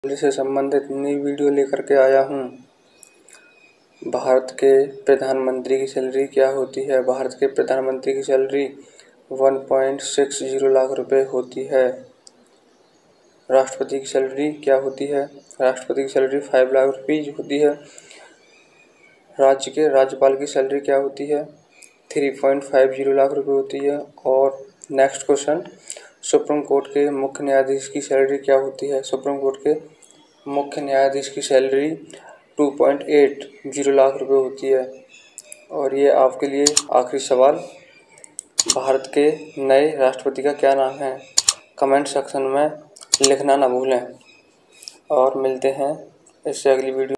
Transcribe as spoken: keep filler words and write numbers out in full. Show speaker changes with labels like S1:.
S1: से संबंधित नई वीडियो लेकर के आया हूँ। भारत के प्रधानमंत्री की सैलरी क्या होती है? भारत के प्रधानमंत्री की salary one point six zero lakh रुपए होती है। राष्ट्रपति की सैलरी क्या होती है? राष्ट्रपति की सैलरी फाइव लाख रुपीज होती है। राज्य के राज्यपाल की सैलरी क्या होती है? Three point five zero lakh रुपए होती है। और नेक्स्ट क्वेश्चन, सुप्रीम कोर्ट के मुख्य न्यायाधीश की सैलरी क्या होती है? सुप्रीम कोर्ट के मुख्य न्यायाधीश की salary two point eight zero lakh रुपए होती है। और ये आपके लिए आखिरी सवाल, भारत के नए राष्ट्रपति का क्या नाम है? कमेंट सेक्शन में लिखना ना भूलें। और मिलते हैं इससे अगली वीडियो।